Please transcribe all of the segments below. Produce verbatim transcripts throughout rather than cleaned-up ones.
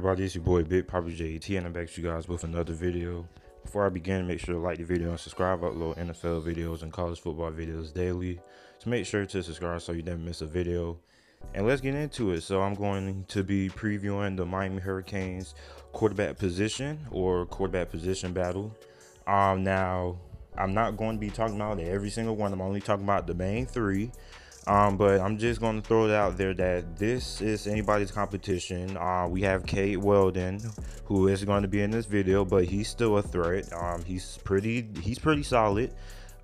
everybody, it's your boy Big Papa J T, and I'm back to you guys with another video. Before I begin, make sure to like the video and subscribe. I upload N F L videos and college football videos daily, so make sure to subscribe so you never miss a video. And let's get into it. So I'm going to be previewing the Miami Hurricanes quarterback position or quarterback position battle. Um, now I'm not going to be talking about every single one. I'm only talking about the main three. Um, but I'm just going to throw it out there that this is anybody's competition. Uh, we have Cade Weldon, who is going to be in this video, but he's still a threat. Um, he's pretty, he's pretty solid.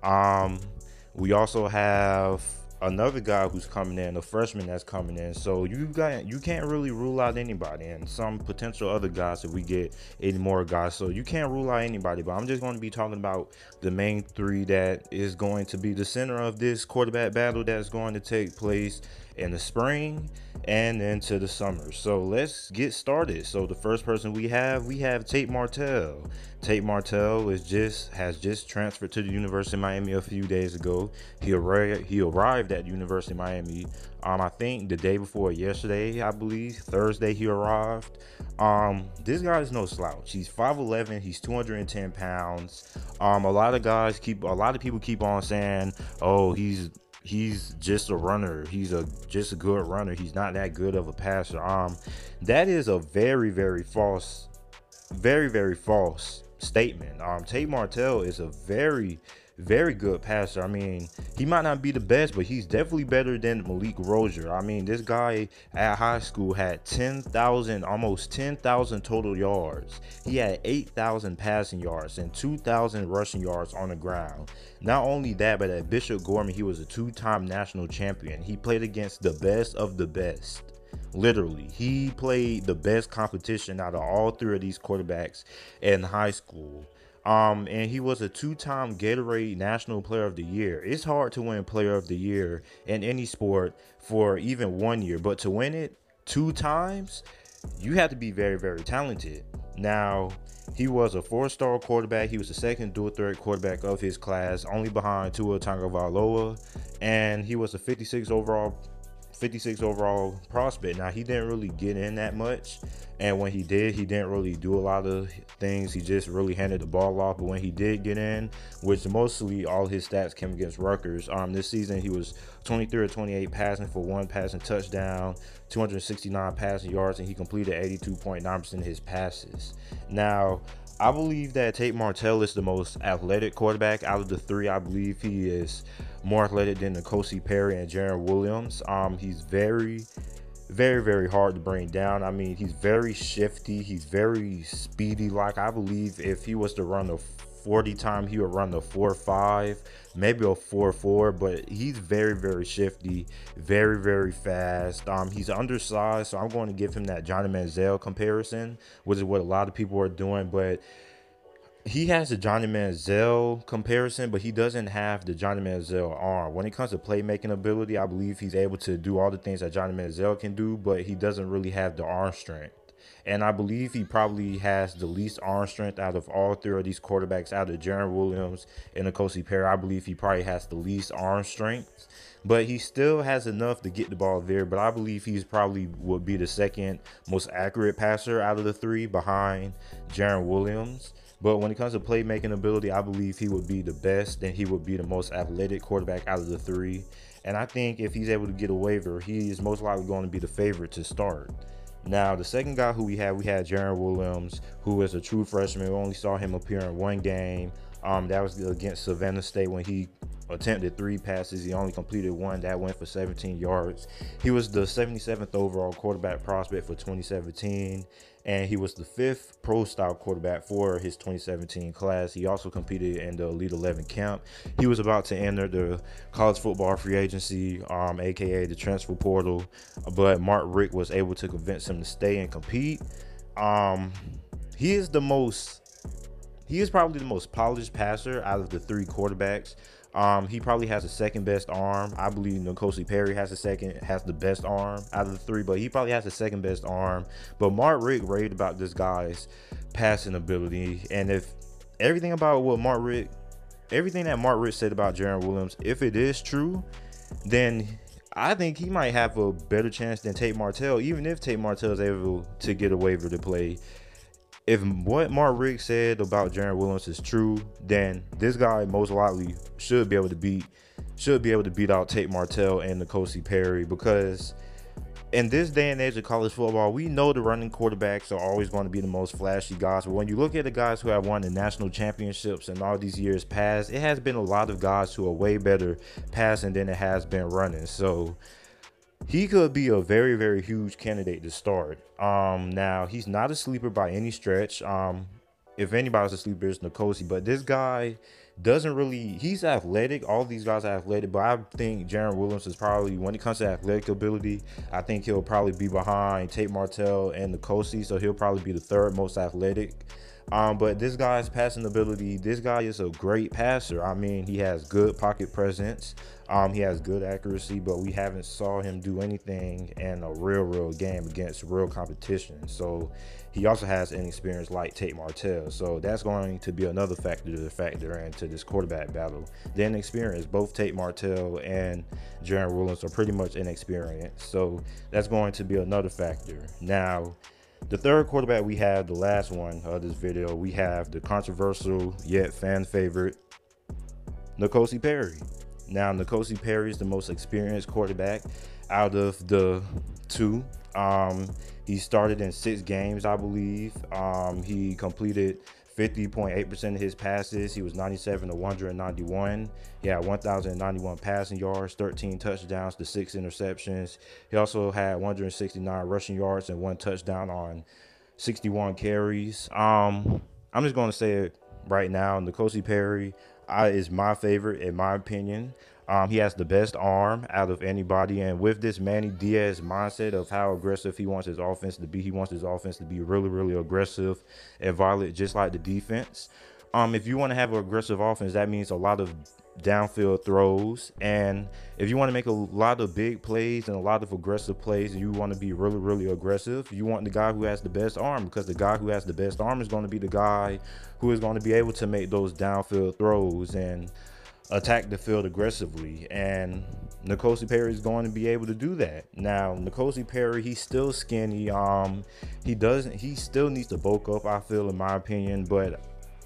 Um, we also have another guy who's coming in, a freshman that's coming in. So you got, you can't really rule out anybody, and some potential other guys if we get any more guys. So you can't rule out anybody. But I'm just going to be talking about the main three that is going to be the center of this quarterback battle that's going to take place in the spring and into the summer. So let's get started. So the first person we have, we have Tate Martell. Tate Martell is just has just transferred to the University of Miami a few days ago. He arrived he arrived at University of Miami. Um, I think the day before yesterday, I believe Thursday he arrived. Um, this guy is no slouch. He's five eleven. He's two hundred ten pounds. Um, a lot of guys keep a lot of people keep on saying, "Oh, he's." He's just a runner. He's a just a good runner. He's not that good of a passer. Um, that is a very, very false, very, very false statement. Um, Tate Martell is a very, very good passer. I mean, he might not be the best, but he's definitely better than Malik Rozier. I mean, this guy at high school had ten thousand, almost ten thousand total yards. He had eight thousand passing yards and two thousand rushing yards on the ground. Not only that, but at Bishop Gorman, he was a two-time national champion. He played against the best of the best. Literally, he played the best competition out of all three of these quarterbacks in high school. Um, and he was a two-time Gatorade National Player of the Year. It's hard to win Player of the Year in any sport for even one year, but to win it two times, you have to be very, very talented. Now, he was a four-star quarterback. He was the second dual-threat quarterback of his class, only behind Tua Tagovailoa, and he was a fifty-six overall fifty-six overall prospect. Now, he didn't really get in that much, and when he did, he didn't really do a lot of things. He just really handed the ball off. But when he did get in, which mostly all his stats came against Rutgers, um this season he was twenty-three or twenty-eight passing for one passing touchdown, two hundred sixty-nine passing yards, and he completed eighty-two point nine percent of his passes. Now, I believe that Tate Martell is the most athletic quarterback out of the three. I believe he is more athletic than N'Kosi Perry and Jarren Williams. Um, he's very, very, very hard to bring down. I mean, he's very shifty. He's very speedy. Like, I believe if he was to run a forty time, he would run the four five, maybe a four four, but he's very, very shifty, very, very fast. Um, he's undersized, so I'm going to give him that Johnny Manziel comparison, which is what a lot of people are doing, but he has the Johnny Manziel comparison, but he doesn't have the Johnny Manziel arm. When it comes to playmaking ability, I believe he's able to do all the things that Johnny Manziel can do, but he doesn't really have the arm strength. And I believe he probably has the least arm strength out of all three of these quarterbacks, out of Jarren Williams and N'Kosi Perry. I believe he probably has the least arm strength, but he still has enough to get the ball there. But I believe he's probably would be the second most accurate passer out of the three, behind Jarren Williams. But when it comes to playmaking ability, I believe he would be the best, and he would be the most athletic quarterback out of the three. And I think if he's able to get a waiver, he is most likely going to be the favorite to start. Now, the second guy who we had, we had Jarren Williams, who is a true freshman. We only saw him appear in one game. Um, that was against Savannah State when he attempted three passes. He only completed one. That went for seventeen yards. He was the seventy-seventh overall quarterback prospect for twenty seventeen, and he was the fifth pro-style quarterback for his twenty seventeen class. He also competed in the Elite eleven camp. He was about to enter the college football free agency, um, aka the transfer portal, but Mark Richt was able to convince him to stay and compete. Um, he is the most He is probably the most polished passer out of the three quarterbacks. Um, he probably has the second best arm. I believe N'Kosi Perry has the second, has the best arm out of the three, but he probably has the second best arm. But Mark Richt raved about this guy's passing ability, and if everything about what Mark Richt, everything that Mark Richt said about Jarren Williams, if it is true, then I think he might have a better chance than Tate Martell, even if Tate Martell is able to get a waiver to play. If what Mark Richt said about Jarren Williams is true, then this guy most likely should be able to beat should be able to beat out Tate Martell and N'Kosi Perry, because in this day and age of college football, we know the running quarterbacks are always going to be the most flashy guys. But when you look at the guys who have won the national championships in all these years past, it has been a lot of guys who are way better passing than it has been running. So he could be a very, very huge candidate to start. Um, now, he's not a sleeper by any stretch. Um, if anybody's a sleeper, it's N'Kosi. But this guy doesn't really, he's athletic. All these guys are athletic, but I think Jarren Williams is probably, when it comes to athletic ability, I think he'll probably be behind Tate Martell and N'Kosi, so he'll probably be the third most athletic. Um, but this guy's passing ability, this guy is a great passer. I mean, he has good pocket presence. Um, he has good accuracy, but we haven't saw him do anything in a real, real game against real competition. So he also has inexperience like Tate Martell. So that's going to be another factor to factor into this quarterback battle. The inexperience, both Tate Martell and Jarren Williams are pretty much inexperienced. So that's going to be another factor. Now, the third quarterback we have, the last one of this video, we have the controversial yet fan favorite, N'Kosi Perry. Now, N'Kosi Perry is the most experienced quarterback out of the two. Um, he started in six games, I believe. Um, he completed fifty point eight percent of his passes. He was ninety-seven to one hundred ninety-one. He had one thousand ninety-one passing yards, thirteen touchdowns to six interceptions. He also had one hundred sixty-nine rushing yards and one touchdown on sixty-one carries. Um, I'm just going to say it right now. N'Kosi Perry uh, is my favorite, in my opinion. Um, he has the best arm out of anybody, and with this Manny Diaz mindset of how aggressive he wants his offense to be, he wants his offense to be really, really aggressive and violent, just like the defense. Um, if you want to have an aggressive offense, that means a lot of downfield throws, and if you want to make a lot of big plays and a lot of aggressive plays, and you want to be really, really aggressive, you want the guy who has the best arm, because the guy who has the best arm is going to be the guy who is going to be able to make those downfield throws and attack the field aggressively, and N'Kosi Perry is going to be able to do that. Now, N'Kosi Perry, he's still skinny. Um, he doesn't. He still needs to bulk up, I feel, in my opinion. But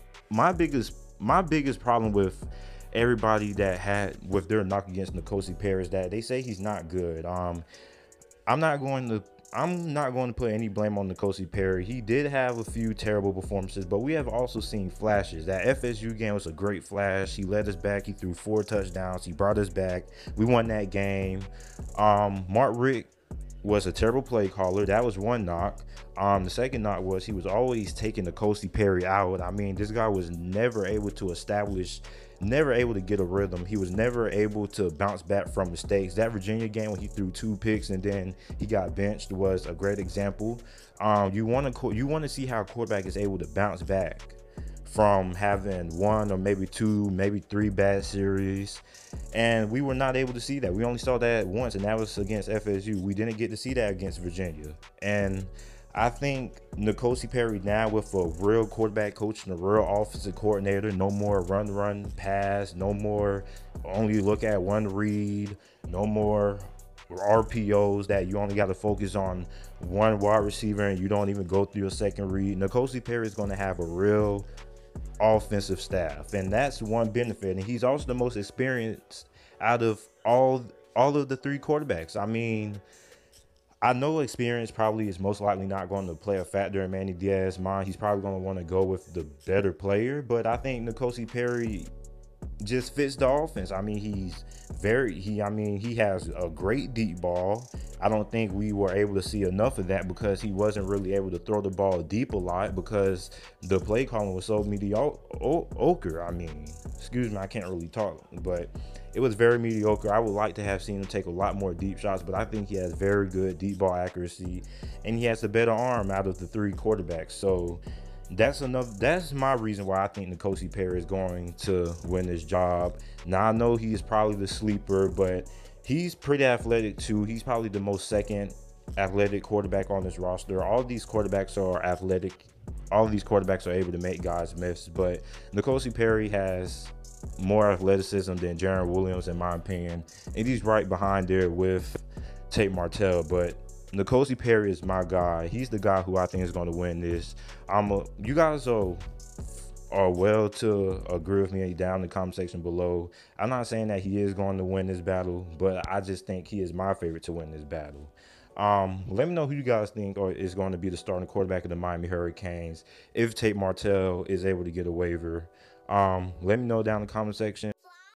my biggest, my biggest problem with everybody that had with their knock against N'Kosi Perry is that they say he's not good. Um, I'm not going to. I'm not going to put any blame on N'Kosi Perry. He did have a few terrible performances, but we have also seen flashes. That F S U game was a great flash. He led us back. He threw four touchdowns. He brought us back. We won that game. Um, Mark Richt was a terrible play caller. That was one knock. Um, the second knock was he was always taking N'Kosi Perry out. I mean, this guy was never able to establish, never able to get a rhythm. He was never able to bounce back from mistakes. That Virginia game when he threw two picks and then he got benched was a great example. Um, you want to you want to see how a quarterback is able to bounce back from having one or maybe two, maybe three bad series. And we were not able to see that. We only saw that once, and that was against F S U. We didn't get to see that against Virginia. And I think N'Kosi Perry now, with a real quarterback coach and a real offensive coordinator, no more run, run, pass, no more only look at one read, no more R P Os that you only got to focus on one wide receiver and you don't even go through a second read. N'Kosi Perry is going to have a real offensive staff, and that's one benefit. And he's also the most experienced out of all all of the three quarterbacks. I mean, I know experience probably is most likely not going to play a factor in Manny Diaz's mind. He's probably going to want to go with the better player, but I think N'Kosi Perry just fits the offense. I mean, he's very he I mean he has a great deep ball. I don't think we were able to see enough of that because he wasn't really able to throw the ball deep a lot because the play calling was so mediocre. I mean, excuse me, I can't really talk, but it was very mediocre. I would like to have seen him take a lot more deep shots, but I think he has very good deep ball accuracy, and he has a better arm out of the three quarterbacks. So that's enough. That's my reason why I think N'Kosi Perry is going to win this job. Now, I know he's probably the sleeper, but he's pretty athletic too. He's probably the most second athletic quarterback on this roster. All these quarterbacks are athletic all of these quarterbacks are able to make guys miss, but N'Kosi Perry has more athleticism than Jaron Williams, in my opinion, and he's right behind there with Tate Martell. But N'Kosi Perry is my guy. He's the guy who I think is going to win this. I'm a, you guys are are well to agree with me down in the comment section below. I'm not saying that he is going to win this battle, but I just think he is my favorite to win this battle. Um, let me know who you guys think or is going to be the starting quarterback of the Miami Hurricanes if Tate Martell is able to get a waiver. Um, let me know down in the comment section.